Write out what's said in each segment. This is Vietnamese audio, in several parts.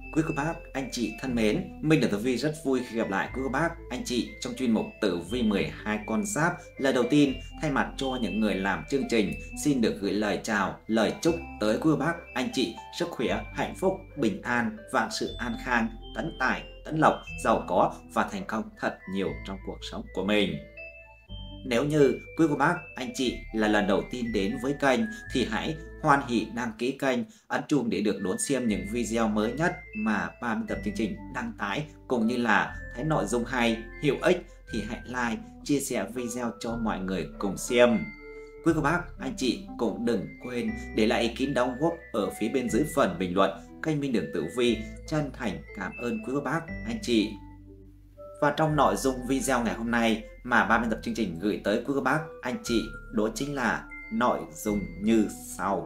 Quý cô bác, anh chị thân mến, mình là Tử Vi rất vui khi gặp lại quý cô bác, anh chị trong chuyên mục Tử Vi 12 con giáp. Lần đầu tiên, thay mặt cho những người làm chương trình, xin được gửi lời chào, lời chúc tới quý cô bác, anh chị sức khỏe, hạnh phúc, bình an, vạn sự an khang, tấn tài, tấn lộc, giàu có và thành công thật nhiều trong cuộc sống của mình. Nếu như quý cô bác, anh chị là lần đầu tiên đến với kênh thì hãy hoan hỉ đăng ký kênh, ấn chuông để được đón xem những video mới nhất mà 30 tập chương trình đăng tải, cũng như là thấy nội dung hay, hữu ích thì hãy like, chia sẻ video cho mọi người cùng xem. Quý cô bác, anh chị cũng đừng quên để lại ý kiến đóng góp ở phía bên dưới phần bình luận. Kênh Minh Đường Tử Vi chân thành cảm ơn quý cô bác, anh chị. Và trong nội dung video ngày hôm nay mà 30 tập chương trình gửi tới quý cô bác, anh chị, đó chính là nội dung như sau.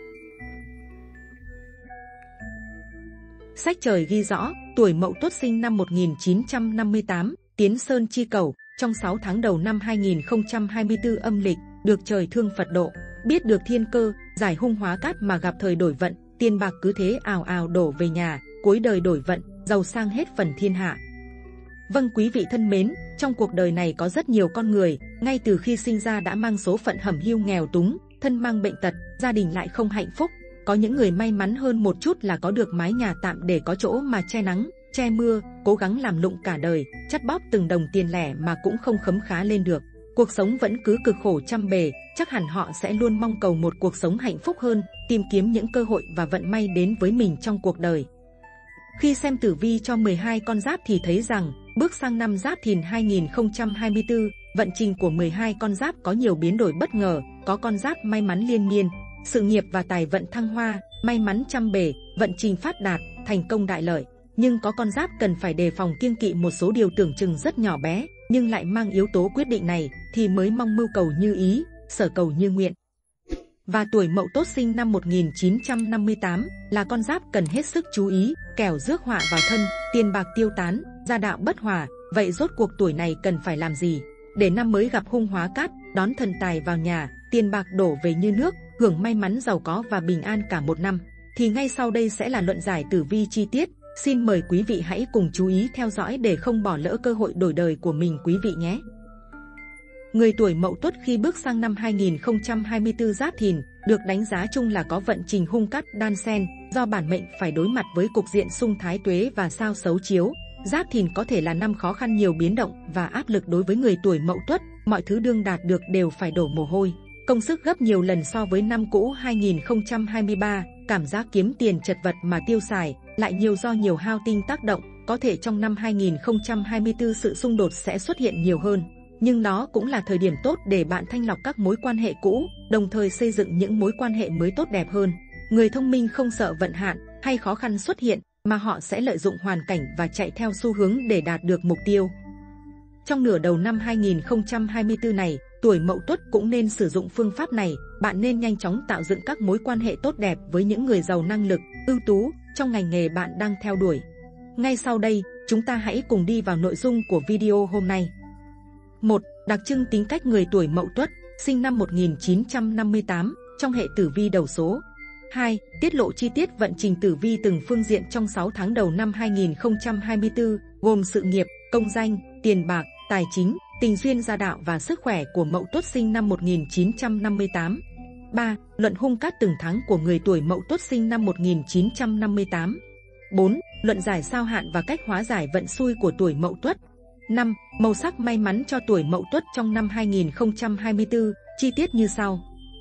Sách trời ghi rõ, tuổi Mậu Tuất sinh năm 1958, Tiến Sơn chi cầu, trong 6 tháng đầu năm 2024 âm lịch, được trời thương Phật độ, biết được thiên cơ, giải hung hóa cát mà gặp thời đổi vận, tiền bạc cứ thế ào ào đổ về nhà, cuối đời đổi vận, giàu sang hết phần thiên hạ. Vâng, quý vị thân mến, trong cuộc đời này có rất nhiều con người, ngay từ khi sinh ra đã mang số phận hẩm hiu nghèo túng, thân mang bệnh tật, gia đình lại không hạnh phúc. Có những người may mắn hơn một chút là có được mái nhà tạm để có chỗ mà che nắng, che mưa, cố gắng làm lụng cả đời, chắt bóp từng đồng tiền lẻ mà cũng không khấm khá lên được. Cuộc sống vẫn cứ cực khổ trăm bề, chắc hẳn họ sẽ luôn mong cầu một cuộc sống hạnh phúc hơn, tìm kiếm những cơ hội và vận may đến với mình trong cuộc đời. Khi xem tử vi cho 12 con giáp thì thấy rằng, bước sang năm Giáp Thìn 2024, vận trình của 12 con giáp có nhiều biến đổi bất ngờ, có con giáp may mắn liên miên, sự nghiệp và tài vận thăng hoa, may mắn trăm bề, vận trình phát đạt, thành công đại lợi. Nhưng có con giáp cần phải đề phòng kiêng kỵ một số điều tưởng chừng rất nhỏ bé, nhưng lại mang yếu tố quyết định này, thì mới mong mưu cầu như ý, sở cầu như nguyện. Và tuổi Mậu Tuất sinh năm 1958 là con giáp cần hết sức chú ý, kẻo rước họa vào thân, tiền bạc tiêu tán, gia đạo bất hòa. Vậy rốt cuộc tuổi này cần phải làm gì để năm mới gặp hung hóa cát, đón thần tài vào nhà, tiền bạc đổ về như nước, hưởng may mắn giàu có và bình an cả một năm? Thì ngay sau đây sẽ là luận giải tử vi chi tiết. Xin mời quý vị hãy cùng chú ý theo dõi để không bỏ lỡ cơ hội đổi đời của mình quý vị nhé. Người tuổi Mậu Tuất khi bước sang năm 2024 Giáp Thìn được đánh giá chung là có vận trình hung cát đan xen, do bản mệnh phải đối mặt với cục diện xung thái tuế và sao xấu chiếu. Giáp Thìn có thể là năm khó khăn nhiều biến động và áp lực đối với người tuổi Mậu Tuất, mọi thứ đương đạt được đều phải đổ mồ hôi, công sức gấp nhiều lần so với năm cũ 2023, cảm giác kiếm tiền chật vật mà tiêu xài, lại nhiều do nhiều hao tinh tác động, có thể trong năm 2024 sự xung đột sẽ xuất hiện nhiều hơn. Nhưng đó cũng là thời điểm tốt để bạn thanh lọc các mối quan hệ cũ, đồng thời xây dựng những mối quan hệ mới tốt đẹp hơn. Người thông minh không sợ vận hạn hay khó khăn xuất hiện, mà họ sẽ lợi dụng hoàn cảnh và chạy theo xu hướng để đạt được mục tiêu. Trong nửa đầu năm 2024 này, tuổi Mậu Tuất cũng nên sử dụng phương pháp này. Bạn nên nhanh chóng tạo dựng các mối quan hệ tốt đẹp với những người giàu năng lực, ưu tú trong ngành nghề bạn đang theo đuổi. Ngay sau đây, chúng ta hãy cùng đi vào nội dung của video hôm nay. 1. Đặc trưng tính cách người tuổi Mậu Tuất, sinh năm 1958, trong hệ tử vi đầu số. 2. Tiết lộ chi tiết vận trình tử vi từng phương diện trong 6 tháng đầu năm 2024, gồm sự nghiệp, công danh, tiền bạc, tài chính, tình duyên gia đạo và sức khỏe của Mậu Tuất sinh năm 1958. 3. Luận hung cát từng tháng của người tuổi Mậu Tuất sinh năm 1958. 4. Luận giải sao hạn và cách hóa giải vận xui của tuổi Mậu Tuất. 5. Màu sắc may mắn cho tuổi Mậu Tuất trong năm 2024, chi tiết như sau.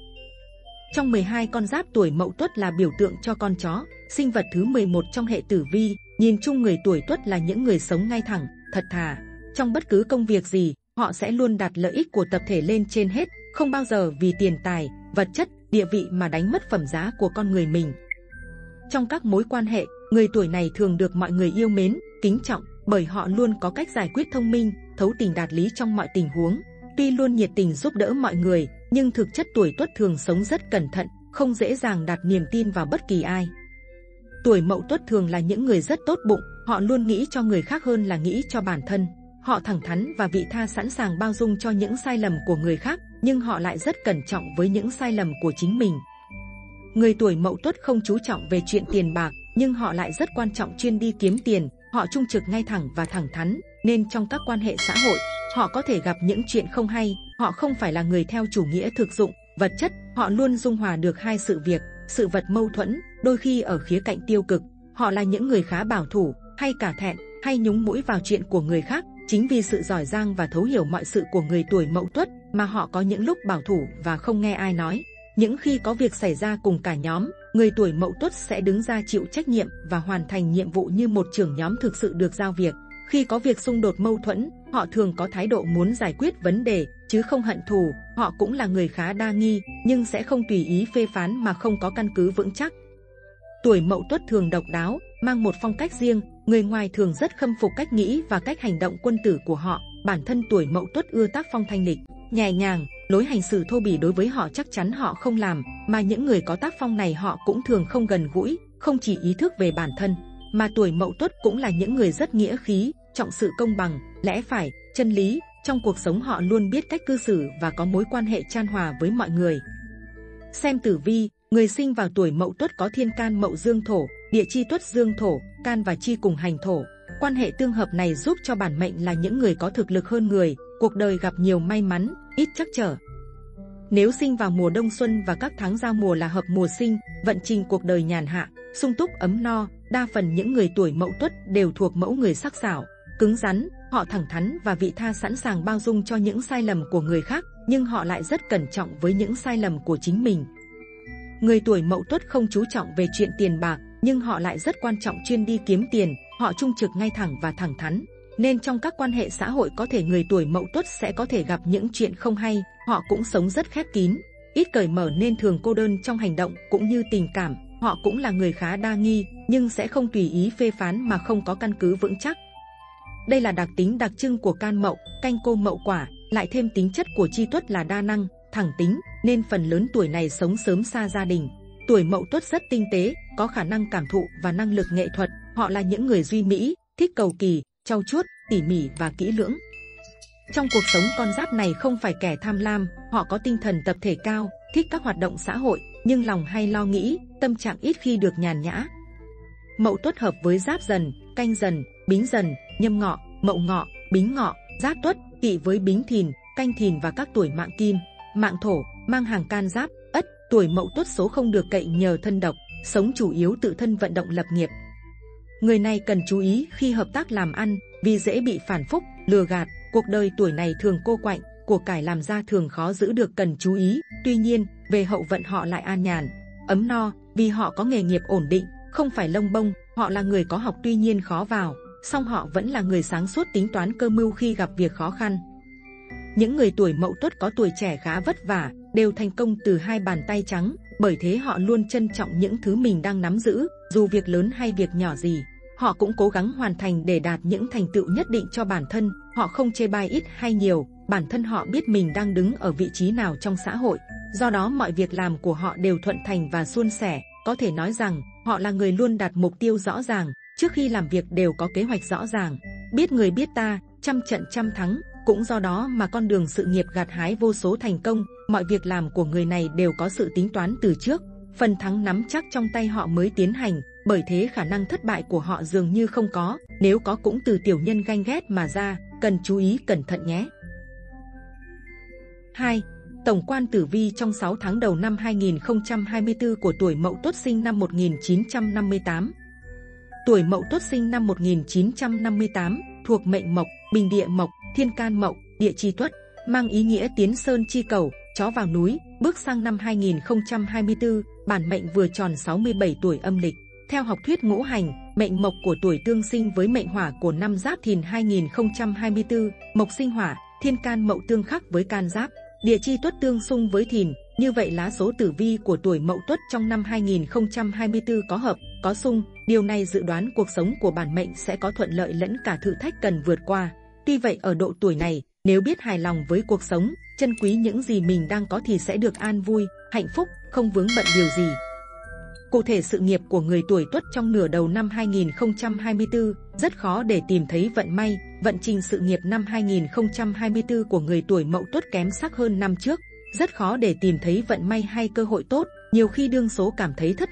Trong 12 con giáp, tuổi Mậu Tuất là biểu tượng cho con chó, sinh vật thứ 11 trong hệ tử vi. Nhìn chung người tuổi Tuất là những người sống ngay thẳng, thật thà. Trong bất cứ công việc gì, họ sẽ luôn đặt lợi ích của tập thể lên trên hết, không bao giờ vì tiền tài, vật chất, địa vị mà đánh mất phẩm giá của con người mình. Trong các mối quan hệ, người tuổi này thường được mọi người yêu mến, kính trọng, bởi họ luôn có cách giải quyết thông minh, thấu tình đạt lý trong mọi tình huống. Tuy luôn nhiệt tình giúp đỡ mọi người, nhưng thực chất tuổi Tuất thường sống rất cẩn thận, không dễ dàng đặt niềm tin vào bất kỳ ai. Tuổi Mậu Tuất thường là những người rất tốt bụng, họ luôn nghĩ cho người khác hơn là nghĩ cho bản thân. Họ thẳng thắn và vị tha, sẵn sàng bao dung cho những sai lầm của người khác, nhưng họ lại rất cẩn trọng với những sai lầm của chính mình. Người tuổi Mậu Tuất không chú trọng về chuyện tiền bạc, nhưng họ lại rất quan trọng chuyên đi kiếm tiền. Họ trung trực ngay thẳng và thẳng thắn, nên trong các quan hệ xã hội, họ có thể gặp những chuyện không hay. Họ không phải là người theo chủ nghĩa thực dụng, vật chất. Họ luôn dung hòa được hai sự việc, sự vật mâu thuẫn, đôi khi ở khía cạnh tiêu cực. Họ là những người khá bảo thủ, hay cả thẹn, hay nhúng mũi vào chuyện của người khác. Chính vì sự giỏi giang và thấu hiểu mọi sự của người tuổi Mậu Tuất mà họ có những lúc bảo thủ và không nghe ai nói. Những khi có việc xảy ra cùng cả nhóm, người tuổi Mậu Tuất sẽ đứng ra chịu trách nhiệm và hoàn thành nhiệm vụ như một trưởng nhóm thực sự được giao việc. Khi có việc xung đột mâu thuẫn, họ thường có thái độ muốn giải quyết vấn đề, chứ không hận thù. Họ cũng là người khá đa nghi, nhưng sẽ không tùy ý phê phán mà không có căn cứ vững chắc. Tuổi Mậu Tuất thường độc đáo, mang một phong cách riêng. Người ngoài thường rất khâm phục cách nghĩ và cách hành động quân tử của họ. Bản thân tuổi Mậu Tuất ưa tác phong thanh lịch, nhẹ nhàng. Lối hành xử thô bỉ đối với họ chắc chắn họ không làm, mà những người có tác phong này họ cũng thường không gần gũi, không chỉ ý thức về bản thân, mà tuổi Mậu Tuất cũng là những người rất nghĩa khí, trọng sự công bằng, lẽ phải, chân lý. Trong cuộc sống họ luôn biết cách cư xử và có mối quan hệ chan hòa với mọi người. Xem tử vi, người sinh vào tuổi Mậu Tuất có thiên can Mậu Dương Thổ, địa chi Tuất Dương Thổ, can và chi cùng hành thổ. Quan hệ tương hợp này giúp cho bản mệnh là những người có thực lực hơn người, cuộc đời gặp nhiều may mắn, ít trắc trở. Nếu sinh vào mùa đông xuân và các tháng giao mùa là hợp mùa sinh, vận trình cuộc đời nhàn hạ, sung túc ấm no. Đa phần những người tuổi Mậu Tuất đều thuộc mẫu người sắc sảo, cứng rắn. Họ thẳng thắn và vị tha, sẵn sàng bao dung cho những sai lầm của người khác, nhưng họ lại rất cẩn trọng với những sai lầm của chính mình. Người tuổi Mậu Tuất không chú trọng về chuyện tiền bạc, nhưng họ lại rất quan trọng chuyên đi kiếm tiền. Họ trung trực ngay thẳng và thẳng thắn, nên trong các quan hệ xã hội có thể người tuổi Mậu Tuất sẽ có thể gặp những chuyện không hay. Họ cũng sống rất khép kín, ít cởi mở nên thường cô đơn trong hành động cũng như tình cảm. Họ cũng là người khá đa nghi, nhưng sẽ không tùy ý phê phán mà không có căn cứ vững chắc. Đây là đặc tính đặc trưng của can Mậu, canh cô Mậu Quả, lại thêm tính chất của chi Tuất là đa năng, thẳng tính, nên phần lớn tuổi này sống sớm xa gia đình. Tuổi Mậu Tuất rất tinh tế, có khả năng cảm thụ và năng lực nghệ thuật. Họ là những người duy mỹ, thích cầu kỳ, trau chuốt, tỉ mỉ và kỹ lưỡng. Trong cuộc sống con giáp này không phải kẻ tham lam, họ có tinh thần tập thể cao, thích các hoạt động xã hội, nhưng lòng hay lo nghĩ, tâm trạng ít khi được nhàn nhã. Mậu Tuất hợp với Giáp Dần, Canh Dần, Bính Dần, Nhâm Ngọ, Mậu Ngọ, Bính Ngọ, Giáp Tuất, Tỵ với Bính Thìn, Canh Thìn và các tuổi mạng Kim, mạng Thổ, mang hàng can Giáp, Ất. Tuổi Mậu Tuất số không được cậy nhờ thân độc, sống chủ yếu tự thân vận động lập nghiệp. Người này cần chú ý khi hợp tác làm ăn, vì dễ bị phản phúc, lừa gạt. Cuộc đời tuổi này thường cô quạnh, của cải làm ra thường khó giữ được, cần chú ý. Tuy nhiên, về hậu vận họ lại an nhàn, ấm no, vì họ có nghề nghiệp ổn định, không phải lông bông. Họ là người có học tuy nhiên khó vào, song họ vẫn là người sáng suốt tính toán cơ mưu khi gặp việc khó khăn. Những người tuổi Mậu Tuất có tuổi trẻ khá vất vả, đều thành công từ hai bàn tay trắng, bởi thế họ luôn trân trọng những thứ mình đang nắm giữ, dù việc lớn hay việc nhỏ gì. Họ cũng cố gắng hoàn thành để đạt những thành tựu nhất định cho bản thân. Họ không chê bai ít hay nhiều, bản thân họ biết mình đang đứng ở vị trí nào trong xã hội. Do đó mọi việc làm của họ đều thuận thành và suôn sẻ. Có thể nói rằng, họ là người luôn đặt mục tiêu rõ ràng, trước khi làm việc đều có kế hoạch rõ ràng. Biết người biết ta, trăm trận trăm thắng. Cũng do đó mà con đường sự nghiệp gặt hái vô số thành công. Mọi việc làm của người này đều có sự tính toán từ trước, phần thắng nắm chắc trong tay họ mới tiến hành. Bởi thế khả năng thất bại của họ dường như không có, nếu có cũng từ tiểu nhân ganh ghét mà ra, cần chú ý cẩn thận nhé. 2. Tổng quan tử vi trong 6 tháng đầu năm 2024 của tuổi Mậu Tuất sinh năm 1958. Tuổi Mậu Tuất sinh năm 1958, thuộc mệnh Mộc, bình địa Mộc, thiên can Mậu, địa chi Tuất, mang ý nghĩa tiến sơn chi cầu, chó vào núi. Bước sang năm 2024, bản mệnh vừa tròn 67 tuổi âm lịch. Theo học thuyết ngũ hành, mệnh Mộc của tuổi tương sinh với mệnh Hỏa của năm Giáp Thìn 2024, Mộc sinh Hỏa, thiên can Mậu tương khắc với can Giáp, địa chi Tuất tương xung với Thìn. Như vậy lá số tử vi của tuổi Mậu Tuất trong năm 2024 có hợp, có xung. Điều này dự đoán cuộc sống của bản mệnh sẽ có thuận lợi lẫn cả thử thách cần vượt qua. Tuy vậy ở độ tuổi này, nếu biết hài lòng với cuộc sống, trân quý những gì mình đang có thì sẽ được an vui, hạnh phúc, không vướng bận điều gì. Cụ thể sự nghiệp của người tuổi Tuất trong nửa đầu năm 2024 rất khó để tìm thấy vận may. Vận trình sự nghiệp năm 2024 của người tuổi Mậu Tuất kém sắc hơn năm trước, rất khó để tìm thấy vận may hay cơ hội tốt. Nhiều khi đương số cảm thấy thất vọng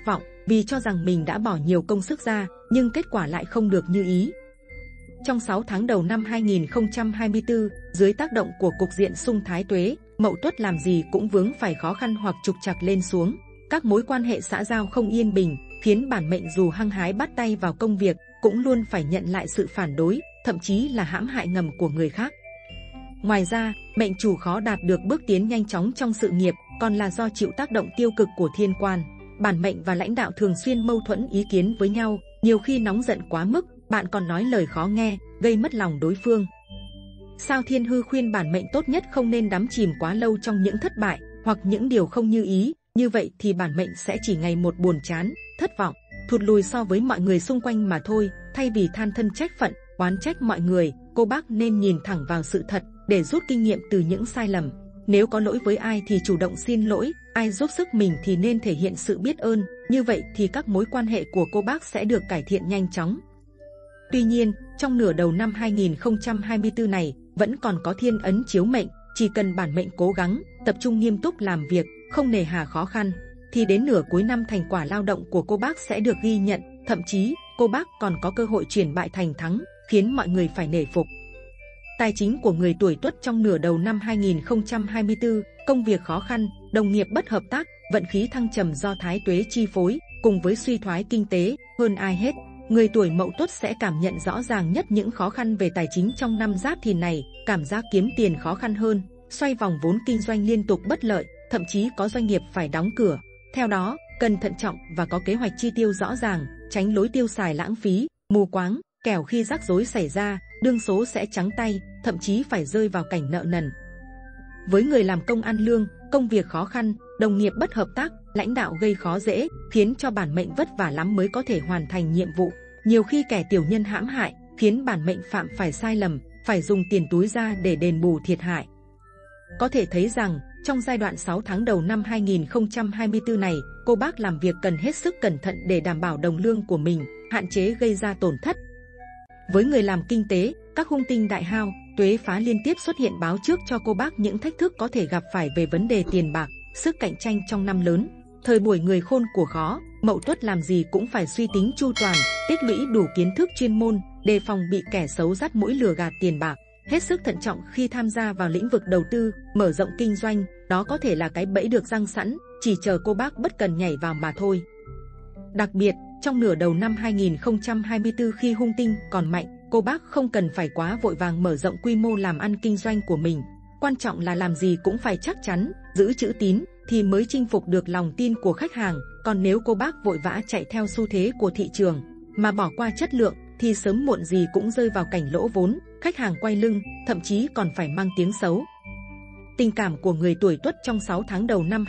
vì cho rằng mình đã bỏ nhiều công sức ra, nhưng kết quả lại không được như ý. Trong 6 tháng đầu năm 2024, dưới tác động của cục diện xung thái tuế, Mậu Tuất làm gì cũng vướng phải khó khăn hoặc trục trặc lên xuống. Các mối quan hệ xã giao không yên bình, khiến bản mệnh dù hăng hái bắt tay vào công việc, cũng luôn phải nhận lại sự phản đối, thậm chí là hãm hại ngầm của người khác. Ngoài ra, mệnh chủ khó đạt được bước tiến nhanh chóng trong sự nghiệp, còn là do chịu tác động tiêu cực của thiên quan. Bản mệnh và lãnh đạo thường xuyên mâu thuẫn ý kiến với nhau, nhiều khi nóng giận quá mức, bạn còn nói lời khó nghe, gây mất lòng đối phương. Sao Thiên Hư khuyên bản mệnh tốt nhất không nên đắm chìm quá lâu trong những thất bại hoặc những điều không như ý, như vậy thì bản mệnh sẽ chỉ ngày một buồn chán, thất vọng, thụt lùi so với mọi người xung quanh mà thôi. Thay vì than thân trách phận, oán trách mọi người, cô bác nên nhìn thẳng vào sự thật để rút kinh nghiệm từ những sai lầm. Nếu có lỗi với ai thì chủ động xin lỗi, ai giúp sức mình thì nên thể hiện sự biết ơn, như vậy thì các mối quan hệ của cô bác sẽ được cải thiện nhanh chóng. Tuy nhiên, trong nửa đầu năm 2024 này, vẫn còn có thiên ấn chiếu mệnh, chỉ cần bản mệnh cố gắng, tập trung nghiêm túc làm việc, không nề hà khó khăn, thì đến nửa cuối năm thành quả lao động của cô bác sẽ được ghi nhận, thậm chí cô bác còn có cơ hội chuyển bại thành thắng, khiến mọi người phải nể phục. Tài chính của người tuổi Tuất trong nửa đầu năm 2024, công việc khó khăn, đồng nghiệp bất hợp tác, vận khí thăng trầm do thái tuế chi phối, cùng với suy thoái kinh tế, hơn ai hết, người tuổi Mậu Tuất sẽ cảm nhận rõ ràng nhất những khó khăn về tài chính trong năm Giáp Thìn này, cảm giác kiếm tiền khó khăn hơn, xoay vòng vốn kinh doanh liên tục bất lợi, thậm chí có doanh nghiệp phải đóng cửa. Theo đó, cần thận trọng và có kế hoạch chi tiêu rõ ràng, tránh lối tiêu xài lãng phí, mù quáng, kẻo khi rắc rối xảy ra, đương số sẽ trắng tay, thậm chí phải rơi vào cảnh nợ nần. Với người làm công ăn lương, công việc khó khăn, đồng nghiệp bất hợp tác, lãnh đạo gây khó dễ, khiến cho bản mệnh vất vả lắm mới có thể hoàn thành nhiệm vụ. Nhiều khi kẻ tiểu nhân hãm hại, khiến bản mệnh phạm phải sai lầm, phải dùng tiền túi ra để đền bù thiệt hại. Có thể thấy rằng, trong giai đoạn 6 tháng đầu năm 2024 này, cô bác làm việc cần hết sức cẩn thận để đảm bảo đồng lương của mình, hạn chế gây ra tổn thất. Với người làm kinh tế, các hung tinh đại hao, tuế phá liên tiếp xuất hiện báo trước cho cô bác những thách thức có thể gặp phải về vấn đề tiền bạc, sức cạnh tranh trong năm lớn. Thời buổi người khôn của khó, Mậu Tuất làm gì cũng phải suy tính chu toàn, tích lũy đủ kiến thức chuyên môn, đề phòng bị kẻ xấu dắt mũi lừa gạt tiền bạc. Hết sức thận trọng khi tham gia vào lĩnh vực đầu tư, mở rộng kinh doanh, đó có thể là cái bẫy được giăng sẵn, chỉ chờ cô bác bất cần nhảy vào mà thôi. Đặc biệt, trong nửa đầu năm 2024 khi hung tinh còn mạnh, cô bác không cần phải quá vội vàng mở rộng quy mô làm ăn kinh doanh của mình. Quan trọng là làm gì cũng phải chắc chắn, giữ chữ tín, thì mới chinh phục được lòng tin của khách hàng. Còn nếu cô bác vội vã chạy theo xu thế của thị trường, mà bỏ qua chất lượng, thì sớm muộn gì cũng rơi vào cảnh lỗ vốn, khách hàng quay lưng, thậm chí còn phải mang tiếng xấu. Tình cảm của người tuổi Tuất trong 6 tháng đầu năm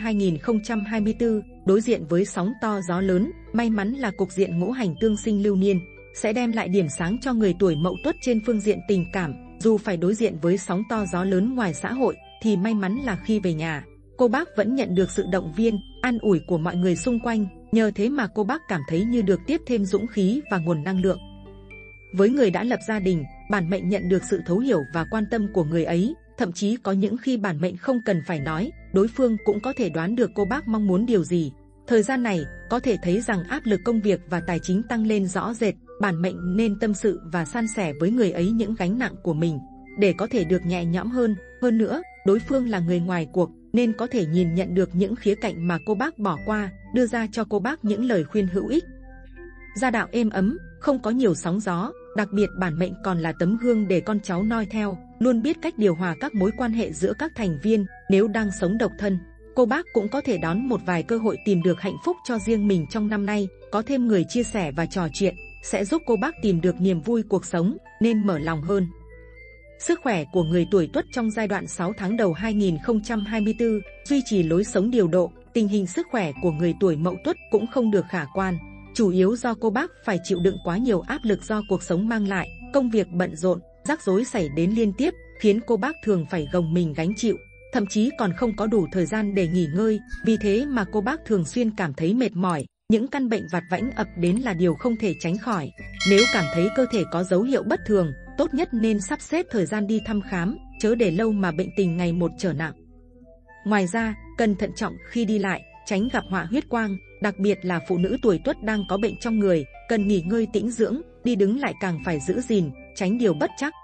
2024, đối diện với sóng to gió lớn, may mắn là cục diện ngũ hành tương sinh lưu niên, sẽ đem lại điểm sáng cho người tuổi Mậu Tuất trên phương diện tình cảm. Dù phải đối diện với sóng to gió lớn ngoài xã hội, thì may mắn là khi về nhà, cô bác vẫn nhận được sự động viên, an ủi của mọi người xung quanh, nhờ thế mà cô bác cảm thấy như được tiếp thêm dũng khí và nguồn năng lượng. Với người đã lập gia đình, bản mệnh nhận được sự thấu hiểu và quan tâm của người ấy, thậm chí có những khi bản mệnh không cần phải nói, đối phương cũng có thể đoán được cô bác mong muốn điều gì. Thời gian này, có thể thấy rằng áp lực công việc và tài chính tăng lên rõ rệt, bản mệnh nên tâm sự và san sẻ với người ấy những gánh nặng của mình, để có thể được nhẹ nhõm hơn. Hơn nữa, đối phương là người ngoài cuộc, nên có thể nhìn nhận được những khía cạnh mà cô bác bỏ qua, đưa ra cho cô bác những lời khuyên hữu ích. Gia đạo êm ấm, không có nhiều sóng gió, đặc biệt bản mệnh còn là tấm gương để con cháu noi theo, luôn biết cách điều hòa các mối quan hệ giữa các thành viên. Nếu đang sống độc thân, cô bác cũng có thể đón một vài cơ hội tìm được hạnh phúc cho riêng mình trong năm nay, có thêm người chia sẻ và trò chuyện, sẽ giúp cô bác tìm được niềm vui cuộc sống, nên mở lòng hơn. Sức khỏe của người tuổi Tuất trong giai đoạn 6 tháng đầu 2024, duy trì lối sống điều độ, tình hình sức khỏe của người tuổi Mậu Tuất cũng không được khả quan, chủ yếu do cô bác phải chịu đựng quá nhiều áp lực do cuộc sống mang lại, công việc bận rộn, rắc rối xảy đến liên tiếp, khiến cô bác thường phải gồng mình gánh chịu, thậm chí còn không có đủ thời gian để nghỉ ngơi, vì thế mà cô bác thường xuyên cảm thấy mệt mỏi. Những căn bệnh vặt vãnh ập đến là điều không thể tránh khỏi. Nếu cảm thấy cơ thể có dấu hiệu bất thường, tốt nhất nên sắp xếp thời gian đi thăm khám, chớ để lâu mà bệnh tình ngày một trở nặng. Ngoài ra, cần thận trọng khi đi lại, tránh gặp họa huyết quang, đặc biệt là phụ nữ tuổi Tuất đang có bệnh trong người, cần nghỉ ngơi tĩnh dưỡng, đi đứng lại càng phải giữ gìn, tránh điều bất trắc.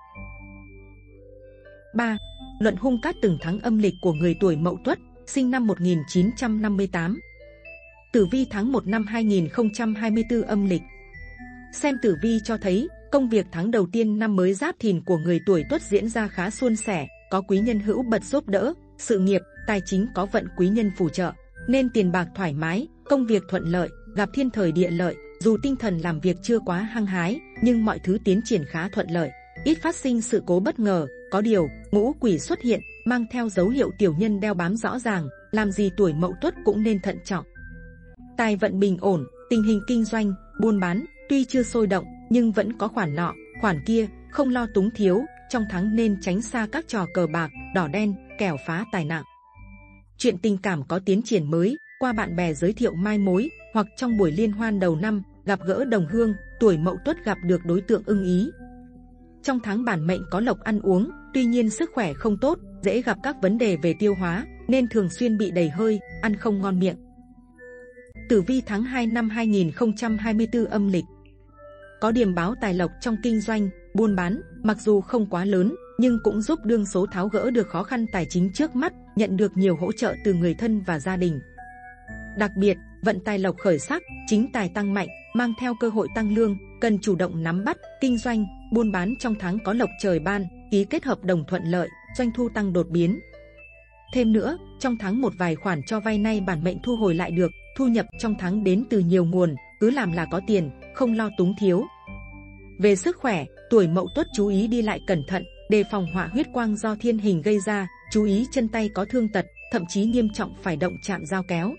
3. Luận hung cát từng tháng âm lịch của người tuổi Mậu Tuất, sinh năm 1958. Tử vi tháng 1 năm 2024 âm lịch. Xem tử vi cho thấy, công việc tháng đầu tiên năm mới Giáp Thìn của người tuổi Tuất diễn ra khá suôn sẻ, có quý nhân hữu bật giúp đỡ, sự nghiệp, tài chính có vận quý nhân phù trợ, nên tiền bạc thoải mái, công việc thuận lợi, gặp thiên thời địa lợi. Dù tinh thần làm việc chưa quá hăng hái, nhưng mọi thứ tiến triển khá thuận lợi, ít phát sinh sự cố bất ngờ. Có điều, ngũ quỷ xuất hiện, mang theo dấu hiệu tiểu nhân đeo bám rõ ràng, làm gì tuổi Mậu Tuất cũng nên thận trọng. Tài vận bình ổn, tình hình kinh doanh, buôn bán tuy chưa sôi động, nhưng vẫn có khoản nọ, khoản kia, không lo túng thiếu. Trong tháng nên tránh xa các trò cờ bạc, đỏ đen, kẻo phá tài nặng. Chuyện tình cảm có tiến triển mới, qua bạn bè giới thiệu mai mối, hoặc trong buổi liên hoan đầu năm, gặp gỡ đồng hương, tuổi Mậu Tuất gặp được đối tượng ưng ý. Trong tháng bản mệnh có lộc ăn uống, tuy nhiên sức khỏe không tốt, dễ gặp các vấn đề về tiêu hóa, nên thường xuyên bị đầy hơi, ăn không ngon miệng. Tử vi tháng 2 năm 2024 âm lịch. Có điểm báo tài lộc trong kinh doanh, buôn bán, mặc dù không quá lớn, nhưng cũng giúp đương số tháo gỡ được khó khăn tài chính trước mắt, nhận được nhiều hỗ trợ từ người thân và gia đình. Đặc biệt, vận tài lộc khởi sắc, chính tài tăng mạnh, mang theo cơ hội tăng lương, cần chủ động nắm bắt. Kinh doanh, buôn bán trong tháng có lộc trời ban, ký kết hợp đồng thuận lợi, doanh thu tăng đột biến. Thêm nữa, trong tháng một vài khoản cho vay nay bản mệnh thu hồi lại được, thu nhập trong tháng đến từ nhiều nguồn, cứ làm là có tiền, không lo túng thiếu. Về sức khỏe, tuổi Mậu Tuất chú ý đi lại cẩn thận, đề phòng họa huyết quang do thiên hình gây ra, chú ý chân tay có thương tật, thậm chí nghiêm trọng phải động chạm dao kéo.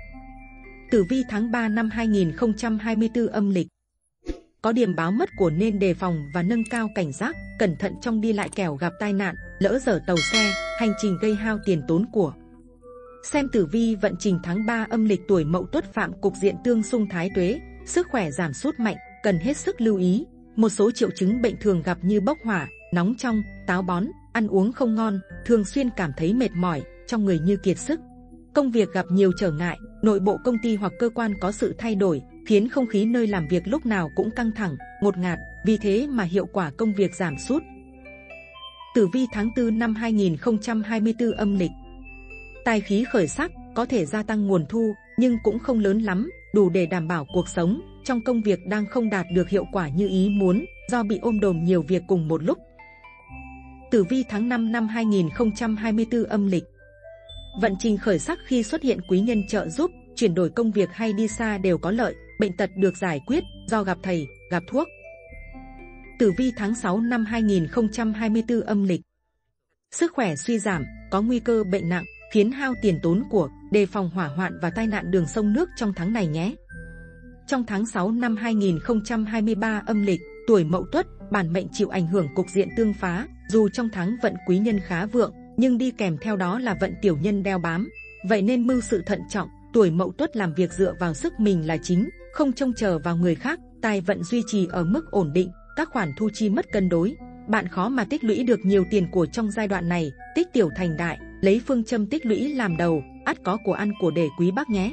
Tử vi tháng 3 năm 2024 âm lịch. Có điểm báo mất của nên đề phòng và nâng cao cảnh giác, cẩn thận trong đi lại kẻo gặp tai nạn, lỡ dở tàu xe, hành trình gây hao tiền tốn của. Xem tử vi vận trình tháng 3 âm lịch tuổi Mậu Tuất phạm cục diện tương xung thái tuế, sức khỏe giảm sút mạnh, cần hết sức lưu ý. Một số triệu chứng bệnh thường gặp như bốc hỏa, nóng trong, táo bón, ăn uống không ngon, thường xuyên cảm thấy mệt mỏi, trong người như kiệt sức. Công việc gặp nhiều trở ngại, nội bộ công ty hoặc cơ quan có sự thay đổi, khiến không khí nơi làm việc lúc nào cũng căng thẳng, ngột ngạt, vì thế mà hiệu quả công việc giảm sút. Tử vi tháng 4 năm 2024 âm lịch. Tài khí khởi sắc, có thể gia tăng nguồn thu, nhưng cũng không lớn lắm, đủ để đảm bảo cuộc sống. Trong công việc đang không đạt được hiệu quả như ý muốn, do bị ôm đồm nhiều việc cùng một lúc. Tử vi tháng 5 năm 2024 âm lịch. Vận trình khởi sắc khi xuất hiện quý nhân trợ giúp, chuyển đổi công việc hay đi xa đều có lợi, bệnh tật được giải quyết, do gặp thầy, gặp thuốc. Tử vi tháng 6 năm 2024 âm lịch. Sức khỏe suy giảm, có nguy cơ bệnh nặng, khiến hao tiền tốn của, đề phòng hỏa hoạn và tai nạn đường sông nước trong tháng này nhé. Trong tháng 6 năm 2023 âm lịch, tuổi Mậu Tuất, bản mệnh chịu ảnh hưởng cục diện tương phá, dù trong tháng vận quý nhân khá vượng, nhưng đi kèm theo đó là vận tiểu nhân đeo bám. Vậy nên mưu sự thận trọng, tuổi Mậu Tuất làm việc dựa vào sức mình là chính, không trông chờ vào người khác, tài vận duy trì ở mức ổn định, các khoản thu chi mất cân đối. Bạn khó mà tích lũy được nhiều tiền của trong giai đoạn này, tích tiểu thành đại, lấy phương châm tích lũy làm đầu, ắt có của ăn của để quý bác nhé.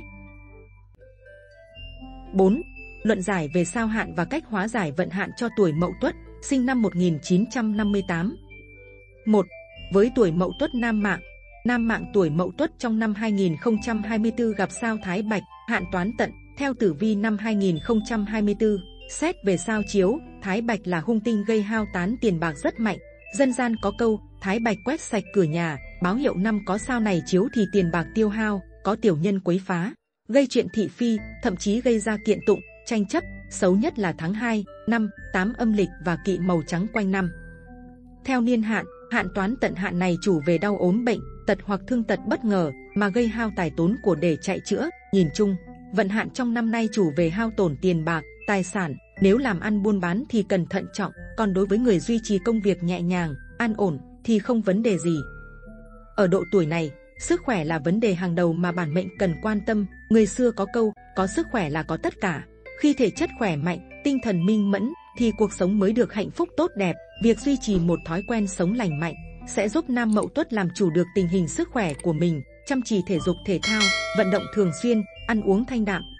4. Luận giải về sao hạn và cách hóa giải vận hạn cho tuổi Mậu Tuất, sinh năm 1958. 1. Với tuổi Mậu Tuất nam mạng tuổi Mậu Tuất trong năm 2024 gặp sao Thái Bạch, hạn toán tận, theo tử vi năm 2024. Xét về sao chiếu, Thái Bạch là hung tinh gây hao tán tiền bạc rất mạnh. Dân gian có câu, Thái Bạch quét sạch cửa nhà, báo hiệu năm có sao này chiếu thì tiền bạc tiêu hao, có tiểu nhân quấy phá, gây chuyện thị phi, thậm chí gây ra kiện tụng, tranh chấp. Xấu nhất là tháng 2, năm, 8 âm lịch và kỵ màu trắng quanh năm. Theo niên hạn, hạn toán tận hạn này chủ về đau ốm bệnh, tật hoặc thương tật bất ngờ, mà gây hao tài tốn của để chạy chữa. Nhìn chung, vận hạn trong năm nay chủ về hao tổn tiền bạc, tài sản. Nếu làm ăn buôn bán thì cần thận trọng, còn đối với người duy trì công việc nhẹ nhàng, an ổn thì không vấn đề gì. Ở độ tuổi này, sức khỏe là vấn đề hàng đầu mà bản mệnh cần quan tâm. Người xưa có câu, có sức khỏe là có tất cả. Khi thể chất khỏe mạnh, tinh thần minh mẫn, thì cuộc sống mới được hạnh phúc tốt đẹp. Việc duy trì một thói quen sống lành mạnh sẽ giúp nam Mậu Tuất làm chủ được tình hình sức khỏe của mình, chăm chỉ thể dục thể thao, vận động thường xuyên, ăn uống thanh đạm,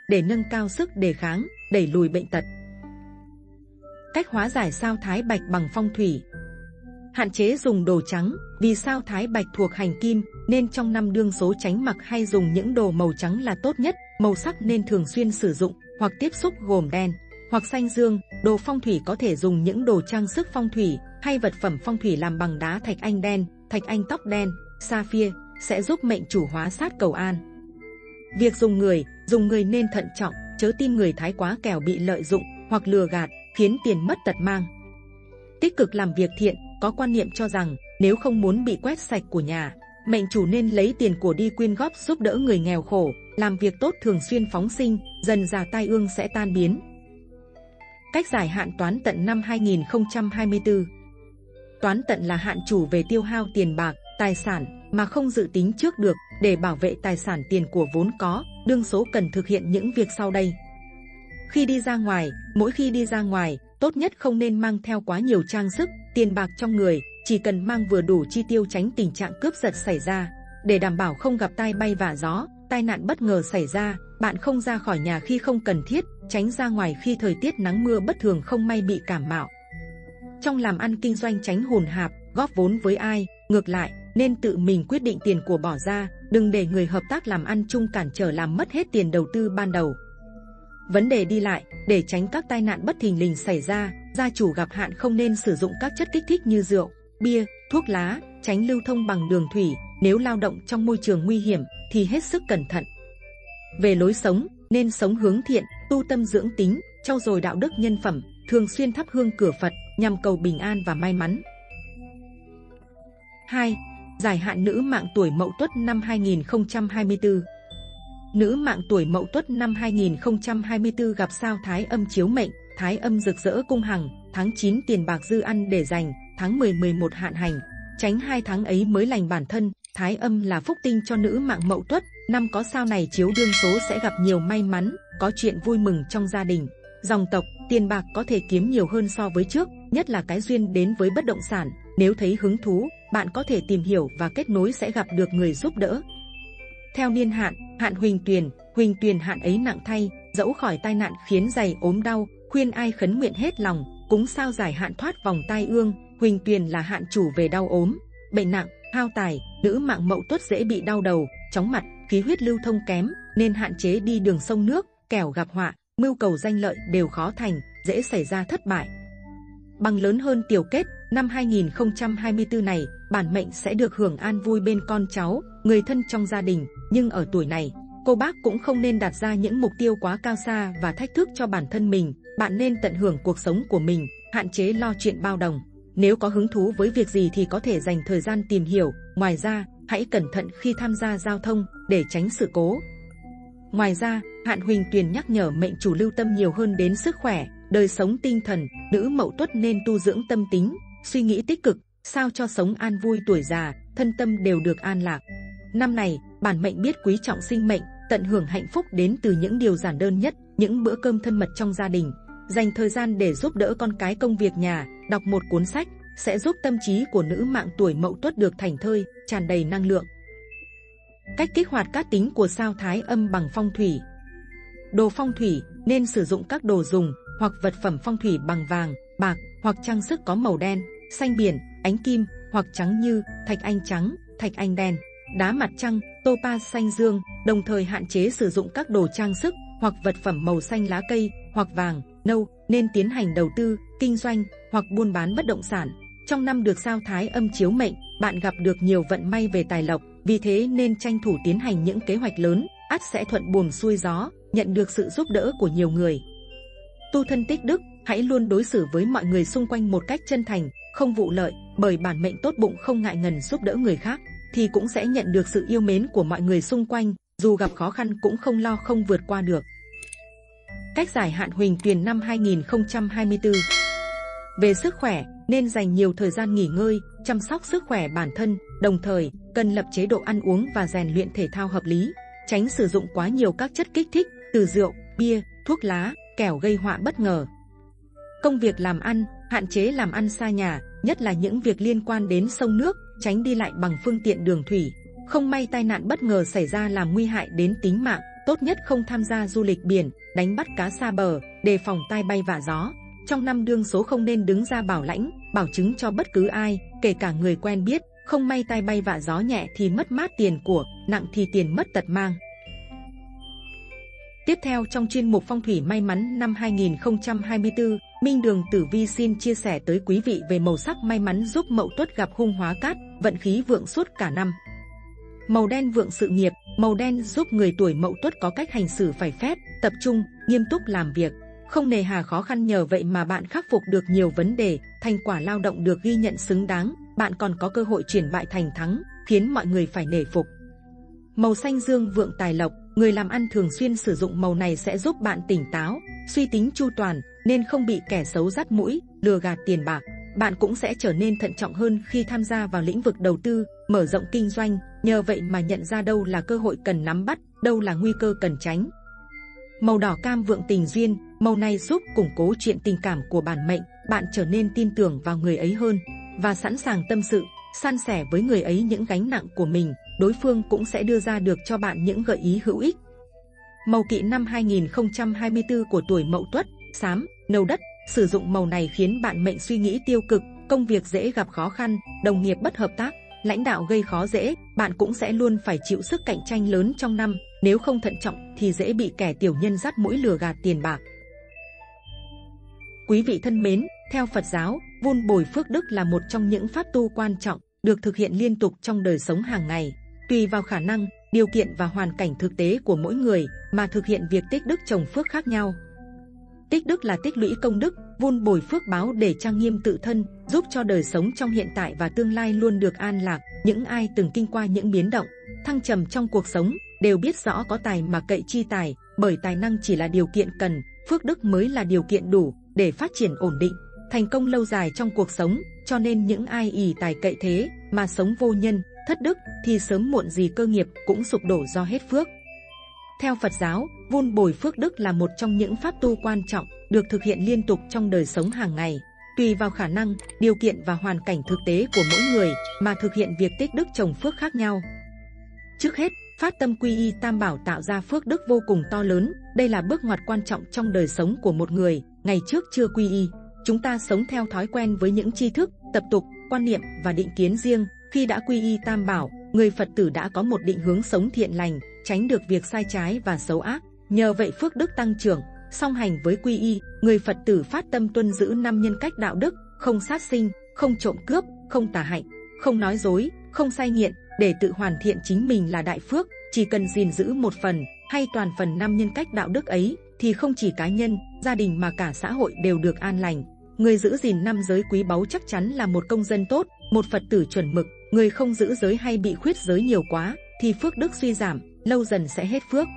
để nâng cao sức đề kháng, đẩy lùi bệnh tật. Cách hóa giải sao thái bạch bằng phong thủy. Hạn chế dùng đồ trắng, vì sao thái bạch thuộc hành kim, nên trong năm đương số tránh mặc hay dùng những đồ màu trắng là tốt nhất. Màu sắc nên thường xuyên sử dụng hoặc tiếp xúc gồm đen hoặc xanh dương. Đồ phong thủy có thể dùng những đồ trang sức phong thủy hay vật phẩm phong thủy làm bằng đá thạch anh đen, thạch anh tóc đen, sapphire sẽ giúp mệnh chủ hóa sát cầu an. Việc dùng người nên thận trọng, chớ tin người thái quá kẻo bị lợi dụng hoặc lừa gạt, khiến tiền mất tật mang. Tích cực làm việc thiện, có quan niệm cho rằng nếu không muốn bị quét sạch của nhà, mệnh chủ nên lấy tiền của đi quyên góp giúp đỡ người nghèo khổ. Làm việc tốt thường xuyên phóng sinh, dần dà tai ương sẽ tan biến. Cách giải hạn toán tận năm 2024. Toán tận là hạn chủ về tiêu hao tiền bạc, tài sản mà không dự tính trước được. Để bảo vệ tài sản tiền của vốn có, đương số cần thực hiện những việc sau đây. Mỗi khi đi ra ngoài, tốt nhất không nên mang theo quá nhiều trang sức, tiền bạc trong người, chỉ cần mang vừa đủ chi tiêu tránh tình trạng cướp giật xảy ra. Để đảm bảo không gặp tai bay vạ gió, tai nạn bất ngờ xảy ra, bạn không ra khỏi nhà khi không cần thiết, tránh ra ngoài khi thời tiết nắng mưa bất thường không may bị cảm mạo. Trong làm ăn kinh doanh tránh hùn hạp, góp vốn với ai, ngược lại, nên tự mình quyết định tiền của bỏ ra, đừng để người hợp tác làm ăn chung cản trở làm mất hết tiền đầu tư ban đầu. Vấn đề đi lại, để tránh các tai nạn bất thình lình xảy ra, gia chủ gặp hạn không nên sử dụng các chất kích thích như rượu, bia, thuốc lá, tránh lưu thông bằng đường thủy. Nếu lao động trong môi trường nguy hiểm thì hết sức cẩn thận. Về lối sống, nên sống hướng thiện, tu tâm dưỡng tính, trau dồi đạo đức nhân phẩm, thường xuyên thắp hương cửa Phật nhằm cầu bình an và may mắn. 2. Giải hạn nữ mạng tuổi Mậu Tuất năm 2024. Nữ mạng tuổi Mậu Tuất năm 2024 gặp sao thái âm chiếu mệnh, thái âm rực rỡ cung hằng, tháng 9 tiền bạc dư ăn để dành, tháng 10-11 hạn hành. Tránh 2 tháng ấy mới lành bản thân. Thái âm là phúc tinh cho nữ mạng Mậu Tuất, năm có sao này chiếu đương số sẽ gặp nhiều may mắn, có chuyện vui mừng trong gia đình, dòng tộc, tiền bạc có thể kiếm nhiều hơn so với trước, nhất là cái duyên đến với bất động sản. Nếu thấy hứng thú, bạn có thể tìm hiểu và kết nối sẽ gặp được người giúp đỡ. Theo niên hạn, hạn Huỳnh Tuyền hạn ấy nặng thay, dẫu khỏi tai nạn khiến dày ốm đau, khuyên ai khấn nguyện hết lòng, cúng sao giải hạn thoát vòng tai ương. Huỳnh Tuyền là hạn chủ về đau ốm, bệnh nặng, hao tài. Nữ mạng Mậu Tuất dễ bị đau đầu, chóng mặt, khí huyết lưu thông kém, nên hạn chế đi đường sông nước, kẻo gặp họa, mưu cầu danh lợi đều khó thành, dễ xảy ra thất bại. Bằng lớn hơn tiểu kết, năm 2024 này, bản mệnh sẽ được hưởng an vui bên con cháu, người thân trong gia đình. Nhưng ở tuổi này, cô bác cũng không nên đặt ra những mục tiêu quá cao xa và thách thức cho bản thân mình. Bạn nên tận hưởng cuộc sống của mình, hạn chế lo chuyện bao đồng. Nếu có hứng thú với việc gì thì có thể dành thời gian tìm hiểu. Ngoài ra, hãy cẩn thận khi tham gia giao thông để tránh sự cố. Ngoài ra, hạn Huỳnh Tuyền nhắc nhở mệnh chủ lưu tâm nhiều hơn đến sức khỏe, đời sống tinh thần. Nữ Mậu Tuất nên tu dưỡng tâm tính, suy nghĩ tích cực, sao cho sống an vui tuổi già, thân tâm đều được an lạc. Năm này, bản mệnh biết quý trọng sinh mệnh, tận hưởng hạnh phúc đến từ những điều giản đơn nhất, những bữa cơm thân mật trong gia đình. Dành thời gian để giúp đỡ con cái công việc nhà, đọc một cuốn sách sẽ giúp tâm trí của nữ mạng tuổi Mậu Tuất được thảnh thơi, tràn đầy năng lượng. Cách kích hoạt cát tính của sao thái âm bằng phong thủy. Đồ phong thủy nên sử dụng các đồ dùng hoặc vật phẩm phong thủy bằng vàng, bạc hoặc trang sức có màu đen, xanh biển, ánh kim hoặc trắng như thạch anh trắng, thạch anh đen, đá mặt trăng, topaz xanh dương. Đồng thời hạn chế sử dụng các đồ trang sức hoặc vật phẩm màu xanh lá cây hoặc vàng, nâu. Nên tiến hành đầu tư, kinh doanh hoặc buôn bán bất động sản. Trong năm được sao thái âm chiếu mệnh, bạn gặp được nhiều vận may về tài lộc, vì thế nên tranh thủ tiến hành những kế hoạch lớn, ắt sẽ thuận buồm xuôi gió, nhận được sự giúp đỡ của nhiều người. Tu thân tích đức, hãy luôn đối xử với mọi người xung quanh một cách chân thành, không vụ lợi, bởi bản mệnh tốt bụng không ngại ngần giúp đỡ người khác, thì cũng sẽ nhận được sự yêu mến của mọi người xung quanh, dù gặp khó khăn cũng không lo không vượt qua được. Cách giải hạn Huỳnh Tuyền năm 2024. Về sức khỏe, nên dành nhiều thời gian nghỉ ngơi, chăm sóc sức khỏe bản thân, đồng thời cần lập chế độ ăn uống và rèn luyện thể thao hợp lý, tránh sử dụng quá nhiều các chất kích thích từ rượu, bia, thuốc lá, kẻo gây họa bất ngờ. Công việc làm ăn, hạn chế làm ăn xa nhà, nhất là những việc liên quan đến sông nước, tránh đi lại bằng phương tiện đường thủy. Không may tai nạn bất ngờ xảy ra làm nguy hại đến tính mạng, Tốt nhất không tham gia du lịch biển, đánh bắt cá xa bờ, đề phòng tai bay vạ gió. Trong năm đương số không nên đứng ra bảo lãnh, bảo chứng cho bất cứ ai, kể cả người quen biết. Không may tai bay vạ gió nhẹ thì mất mát tiền của, nặng thì tiền mất tật mang. Tiếp theo trong chuyên mục phong thủy may mắn năm 2024, Minh Đường Tử Vi xin chia sẻ tới quý vị về màu sắc may mắn giúp Mậu Tuất gặp hung hóa cát, vận khí vượng suốt cả năm. Màu đen vượng sự nghiệp, màu đen giúp người tuổi Mậu Tuất có cách hành xử phải phép, tập trung, nghiêm túc làm việc, không nề hà khó khăn, nhờ vậy mà bạn khắc phục được nhiều vấn đề, thành quả lao động được ghi nhận xứng đáng, bạn còn có cơ hội chuyển bại thành thắng, khiến mọi người phải nể phục. Màu xanh dương vượng tài lộc, người làm ăn thường xuyên sử dụng màu này sẽ giúp bạn tỉnh táo, suy tính chu toàn, nên không bị kẻ xấu dắt mũi, lừa gạt tiền bạc. Bạn cũng sẽ trở nên thận trọng hơn khi tham gia vào lĩnh vực đầu tư, mở rộng kinh doanh, nhờ vậy mà nhận ra đâu là cơ hội cần nắm bắt, đâu là nguy cơ cần tránh. Màu đỏ cam vượng tình duyên, màu này giúp củng cố chuyện tình cảm của bản mệnh, bạn trở nên tin tưởng vào người ấy hơn và sẵn sàng tâm sự, san sẻ với người ấy những gánh nặng của mình, đối phương cũng sẽ đưa ra được cho bạn những gợi ý hữu ích. Màu kỵ năm 2024 của tuổi Mậu Tuất, xám, nâu đất, sử dụng màu này khiến bạn mệnh suy nghĩ tiêu cực, công việc dễ gặp khó khăn, đồng nghiệp bất hợp tác, lãnh đạo gây khó dễ, bạn cũng sẽ luôn phải chịu sức cạnh tranh lớn trong năm, nếu không thận trọng thì dễ bị kẻ tiểu nhân dắt mũi lừa gạt tiền bạc. Quý vị thân mến, theo Phật giáo, vun bồi phước đức là một trong những pháp tu quan trọng, được thực hiện liên tục trong đời sống hàng ngày. Tùy vào khả năng, điều kiện và hoàn cảnh thực tế của mỗi người mà thực hiện việc tích đức trồng phước khác nhau. Tích đức là tích lũy công đức, vun bồi phước báo để trang nghiêm tự thân, giúp cho đời sống trong hiện tại và tương lai luôn được an lạc. Những ai từng kinh qua những biến động, thăng trầm trong cuộc sống đều biết rõ có tài mà cậy chi tài, bởi tài năng chỉ là điều kiện cần, phước đức mới là điều kiện đủ để phát triển ổn định, thành công lâu dài trong cuộc sống. Cho nên những ai ỷ tài cậy thế mà sống vô nhân, thất đức thì sớm muộn gì cơ nghiệp cũng sụp đổ do hết phước. Theo Phật giáo, vun bồi phước đức là một trong những pháp tu quan trọng, được thực hiện liên tục trong đời sống hàng ngày. Tùy vào khả năng, điều kiện và hoàn cảnh thực tế của mỗi người mà thực hiện việc tích đức trồng phước khác nhau. Trước hết, phát tâm quy y Tam Bảo tạo ra phước đức vô cùng to lớn. Đây là bước ngoặt quan trọng trong đời sống của một người. Ngày trước chưa quy y, chúng ta sống theo thói quen với những tri thức, tập tục, quan niệm và định kiến riêng. Khi đã quy y Tam Bảo, người Phật tử đã có một định hướng sống thiện lành, tránh được việc sai trái và xấu ác. Nhờ vậy phước đức tăng trưởng. Song hành với quy y, người Phật tử phát tâm tuân giữ 5 nhân cách đạo đức: không sát sinh, không trộm cướp, không tà hạnh, không nói dối, không say nghiện, để tự hoàn thiện chính mình là đại phước. Chỉ cần gìn giữ một phần hay toàn phần 5 nhân cách đạo đức ấy thì không chỉ cá nhân, gia đình mà cả xã hội đều được an lành. Người giữ gìn 5 giới quý báu chắc chắn là một công dân tốt, một Phật tử chuẩn mực. Người không giữ giới hay bị khuyết giới nhiều quá thì phước đức suy giảm, lâu dần sẽ hết phước.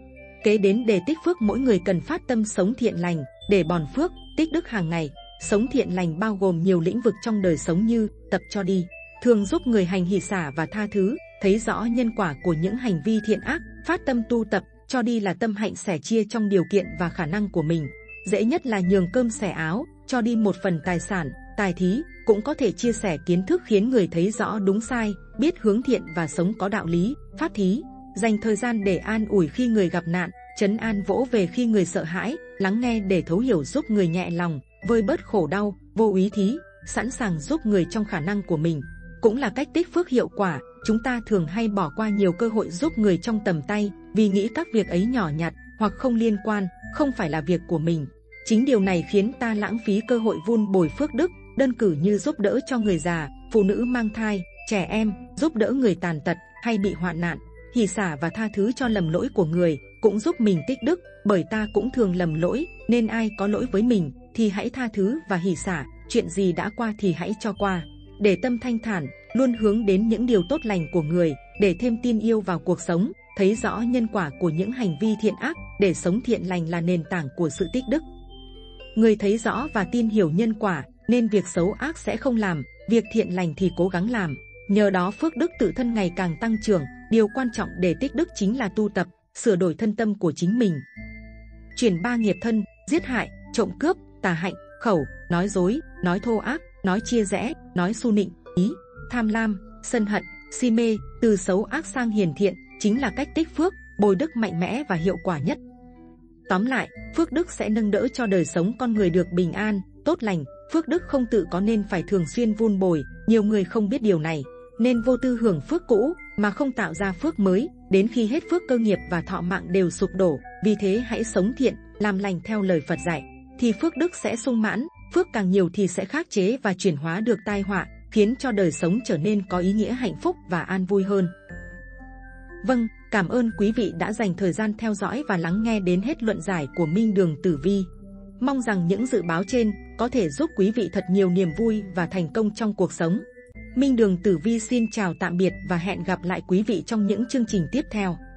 Kế đến, để tích phước, mỗi người cần phát tâm sống thiện lành để bòn phước, tích đức hàng ngày. Sống thiện lành bao gồm nhiều lĩnh vực trong đời sống như tập cho đi, thường giúp người hành hỷ xả và tha thứ, thấy rõ nhân quả của những hành vi thiện ác, phát tâm tu tập. Cho đi là tâm hạnh sẻ chia trong điều kiện và khả năng của mình. Dễ nhất là nhường cơm xẻ áo, cho đi một phần tài sản, tài thí. Cũng có thể chia sẻ kiến thức khiến người thấy rõ đúng sai, biết hướng thiện và sống có đạo lý. Phát thí, dành thời gian để an ủi khi người gặp nạn, trấn an vỗ về khi người sợ hãi, lắng nghe để thấu hiểu giúp người nhẹ lòng, vơi bớt khổ đau. Vô úy thí, sẵn sàng giúp người trong khả năng của mình, cũng là cách tích phước hiệu quả. Chúng ta thường hay bỏ qua nhiều cơ hội giúp người trong tầm tay vì nghĩ các việc ấy nhỏ nhặt hoặc không liên quan, không phải là việc của mình. Chính điều này khiến ta lãng phí cơ hội vun bồi phước đức. Đơn cử như giúp đỡ cho người già, phụ nữ mang thai, trẻ em, giúp đỡ người tàn tật hay bị hoạn nạn, hỷ xả và tha thứ cho lầm lỗi của người cũng giúp mình tích đức. Bởi ta cũng thường lầm lỗi, nên ai có lỗi với mình thì hãy tha thứ và hỷ xả. Chuyện gì đã qua thì hãy cho qua, để tâm thanh thản, luôn hướng đến những điều tốt lành của người, để thêm tin yêu vào cuộc sống, thấy rõ nhân quả của những hành vi thiện ác, để sống thiện lành là nền tảng của sự tích đức. Người thấy rõ và tin hiểu nhân quả nên việc xấu ác sẽ không làm, việc thiện lành thì cố gắng làm. Nhờ đó phước đức tự thân ngày càng tăng trưởng. Điều quan trọng để tích đức chính là tu tập, sửa đổi thân tâm của chính mình. Chuyển 3 nghiệp thân: giết hại, trộm cướp, tà hạnh, khẩu, nói dối, nói thô ác, nói chia rẽ, nói xu nịnh, ý, tham lam, sân hận, si mê. Từ xấu ác sang hiền thiện chính là cách tích phước. bồi đức mạnh mẽ và hiệu quả nhất. Tóm lại, phước đức sẽ nâng đỡ cho đời sống con người được bình an, tốt lành. Phước đức không tự có nên phải thường xuyên vun bồi. Nhiều người không biết điều này, nên vô tư hưởng phước cũ mà không tạo ra phước mới. Đến khi hết phước cơ nghiệp và thọ mạng đều sụp đổ. Vì thế hãy sống thiện, làm lành theo lời Phật dạy, thì phước đức sẽ sung mãn. Phước càng nhiều thì sẽ khắc chế và chuyển hóa được tai họa, khiến cho đời sống trở nên có ý nghĩa hạnh phúc và an vui hơn. Vâng, cảm ơn quý vị đã dành thời gian theo dõi và lắng nghe đến hết luận giải của Minh Đường Tử Vi. Mong rằng những dự báo trên có thể giúp quý vị thật nhiều niềm vui và thành công trong cuộc sống. Minh Đường Tử Vi xin chào tạm biệt và hẹn gặp lại quý vị trong những chương trình tiếp theo.